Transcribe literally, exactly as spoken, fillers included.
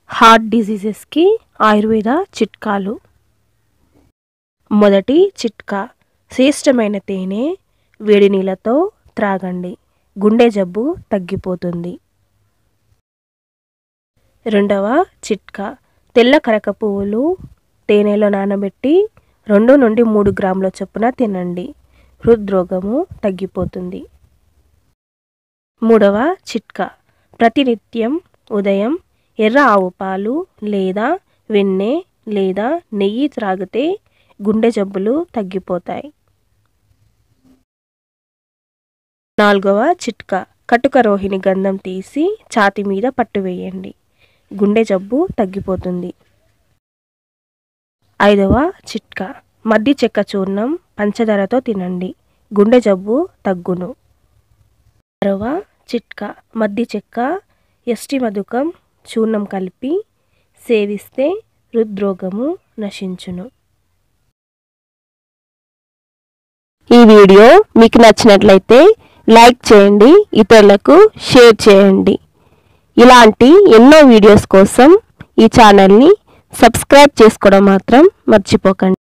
Heart డిసీజెస్కి Ayurveda చిట్కాలు. మొదటి చిట్కా, శ్రేష్టమైన తేనె వేడి నీళ్ళతో త్రాగండి, గుండె జబ్బు తగ్గిపోతుంది. రెండవ చిట్కా, తెల్ల కరక పువ్వులు తేనెలో నానబెట్టి రెండు నుండి మూడు గ్రాముల చొప్పున తినండి, హృద్రోగము తగ్గిపోతుంది. మూడవ చిట్కా, ప్రతినిత్యం ఉదయం ఎర్ర ఆవు పాలు లేదా వెన్నె లేదా నెయ్యి త్రాగితే గుండె జబ్బులు తగ్గిపోతాయి. నాలుగవ చిట్కా, కటుక రోహిణి గంధం తీసి ఛాతీ మీద పట్టువేయండి, గుండె జబ్బు తగ్గిపోతుంది. ఐదవ చిట్కా, మద్ది చెక్క చూర్ణం పంచదారతో తినండి, గుండె జబ్బు తగ్గును. ఆరవ చిట్కా, మద్ది చెక్క ఎస్టి మధుకం చూర్ణం కలిపి సేవిస్తే హృద్రోగము నశించును. ఈ వీడియో మీకు నచ్చినట్లయితే లైక్ చేయండి, ఇతరులకు షేర్ చేయండి. ఇలాంటి ఎన్నో వీడియోస్ కోసం ఈ ఛానల్ని సబ్స్క్రైబ్ చేసుకోవడం మాత్రం మర్చిపోకండి.